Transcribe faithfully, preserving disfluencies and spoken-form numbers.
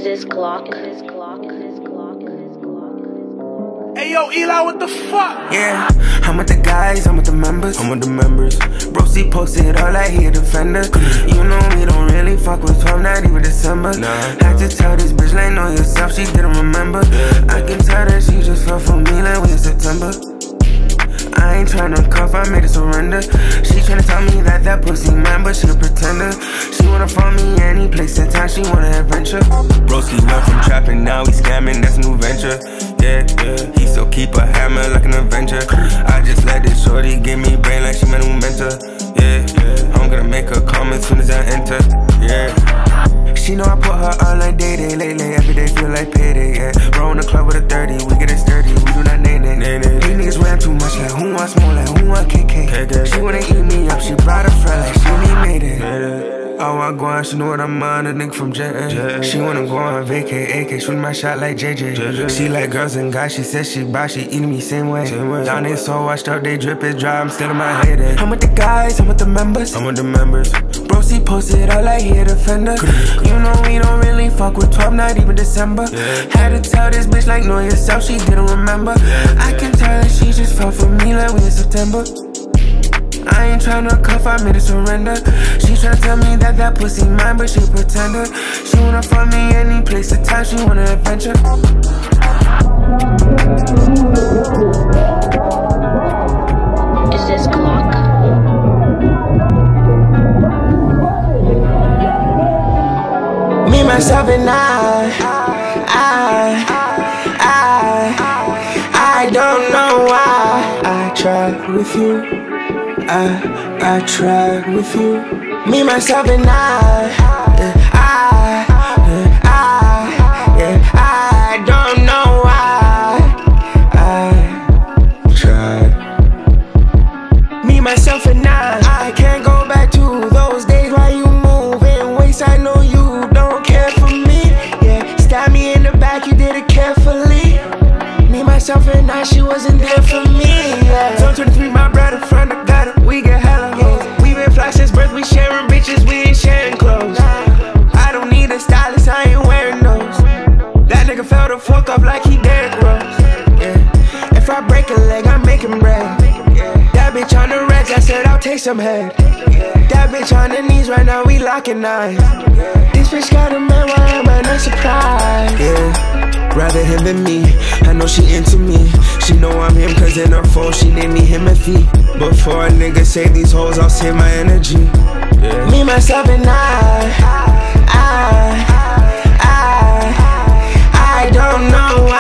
Is this Glock? Is this Glock? Is this Glock? Is this Glock? Hey yo, Eli, what the fuck? Yeah, I'm with the guys, I'm with the members. I'm with the members. Broski posted all like he a defender. You know we don't really fuck with twelve, not even December. Nah. Had to tell this bitch like know yourself, she didn't remember. I can tell that she just fell for me like we in September. I ain't tryna cuff, I made her surrender. She tryna tell me that that pussy mine, but she a pretender. She wanna find me any place in time, she wanna adventure. Broski went from trapping, now he scamming, that's a new venture. Yeah, yeah, he still keep a hammer like an Avenger. I just let this shorty give me brain like she my new mentor. Yeah, yeah, I'm gonna make her come as soon as I enter. Yeah. She know I put her on like day day, late late, every day feel like payday, yeah. Roll in the club with a thirty, we get it sturdy, we do not name it. These niggas ran too much, like who wants more, like who want K K. She wanna eat me up, she brought a friend like she me made it. Oh, I go on, she know what I'm on, a nigga from J A. She wanna go on vacay, A K, shoot my shot like J J. She like girls and guys, she says she bi, she eating me same way. Down there so washed up, they drip is dry, I'm still in my head. I'm with the guys, I'm with the members. I'm with the members. Broski posted all like he a defender. You know we don't really fuck with twelve, not even December. Had to tell this bitch like know yourself, she didn't remember. I can tell that she just fell for me like we in September. I ain't tryna cuff, I made her surrender. She tryna tell me that that pussy mine, but she a pretender. She wanna find me any place or time, she wanna adventure. Is this Glock? Me, myself, and I, I, I, I don't know why I tried with you. I, I tried with you. Me, myself, and I, yeah, I, yeah, I, yeah, I don't know why I tried. Me, myself, and I, I can't go back to those days while you move in ways I know you don't care for me. Yeah, stab me in the back, you did it carefully. Me, myself, and I, she wasn't there for me. Yeah. Zone twenty-three, my brother, friend, I got it. We get hella hoes. We been fly since birth, we sharing bitches, we ain't sharing clothes. I don't need a stylist, I ain't wearing those. That nigga fell the fuck up like he Derrick Rose. Yeah. If I break a leg, I'm making bread. That bitch on the reds, I said I'll take some head. That bitch on the knees right now, we locking eyes. This bitch got a man, why am I not surprised? Yeah, rather him than me, I know she into me. She know I'm him cause in her phone she named me him and fee. Before a nigga save these hoes, I'll save my energy. Yeah. Me, myself, and I, I, I, I don't know